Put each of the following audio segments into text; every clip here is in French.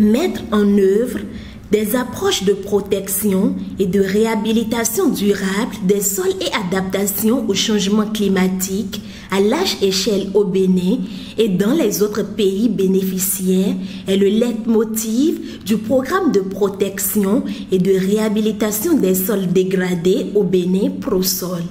Mettre en œuvre des approches de protection et de réhabilitation durable des sols et adaptation au changement climatique à large échelle au Bénin et dans les autres pays bénéficiaires est le leitmotiv du programme de protection et de réhabilitation des sols dégradés au Bénin ProSol.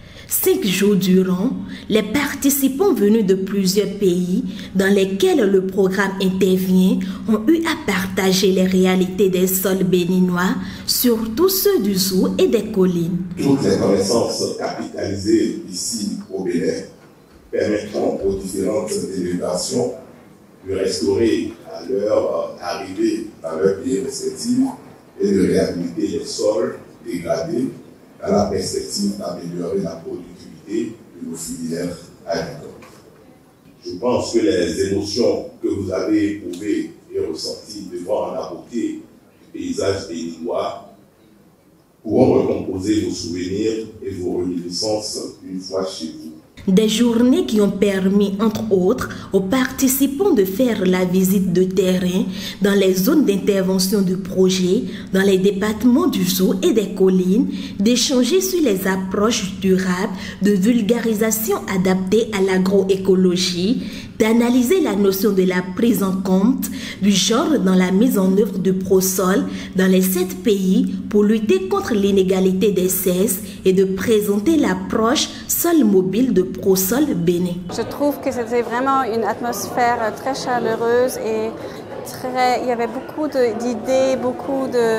5 jours durant, les participants venus de plusieurs pays dans lesquels le programme intervient ont eu à partager les réalités des sols béninois, surtout ceux du Zou et des collines. Toutes les connaissances capitalisées ici au Bénin permettront aux différentes délégations de restaurer à leur arrivée dans leur pays respectif et de réhabiliter les sols dégradés dans la perspective d'améliorer la productivité de nos filières agricoles. Je pense que les émotions que vous avez éprouvées et ressenties devant la beauté du paysage béninois pourront recomposer vos souvenirs et vos réminiscences une fois chez vous. Des journées qui ont permis, entre autres, aux participants de faire la visite de terrain dans les zones d'intervention du projet, dans les départements du Zou et des collines, d'échanger sur les approches durables de vulgarisation adaptées à l'agroécologie, d'analyser la notion de la prise en compte du genre dans la mise en œuvre de ProSol dans les 7 pays pour lutter contre l'inégalité des sexes et de présenter l'approche sol mobile de ProSol Bénin. Je trouve que c'était vraiment une atmosphère très chaleureuse et il y avait beaucoup d'idées, beaucoup de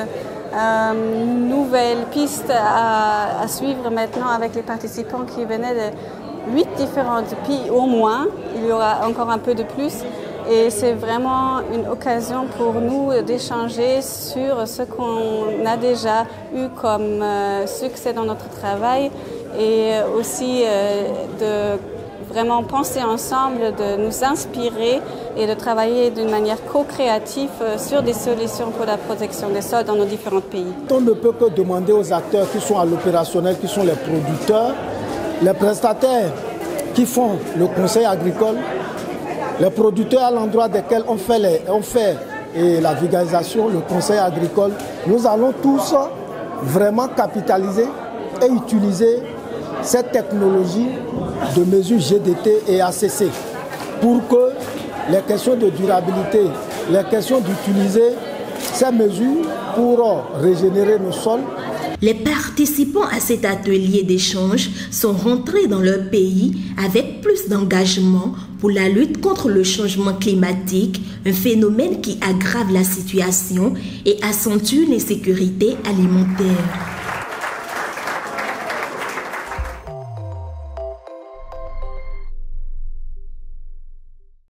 nouvelles pistes à suivre maintenant avec les participants qui venaient de 8 différents pays au moins. Il y aura encore un peu de plus. Et c'est vraiment une occasion pour nous d'échanger sur ce qu'on a déjà eu comme succès dans notre travail et aussi de vraiment penser ensemble, de nous inspirer et de travailler d'une manière co-créative sur des solutions pour la protection des sols dans nos différents pays. On ne peut que demander aux acteurs qui sont à l'opérationnel, qui sont les producteurs, les prestataires qui font le conseil agricole, les producteurs à l'endroit desquels on fait la vulgarisation, le conseil agricole. Nous allons tous vraiment capitaliser et utiliser cette technologie de mesure GDT et ACC pour que les questions de durabilité, les questions d'utiliser ces mesures pour régénérer nos sols. Les participants à cet atelier d'échange sont rentrés dans leur pays avec plus d'engagement pour la lutte contre le changement climatique, un phénomène qui aggrave la situation et accentue l'insécurité alimentaire.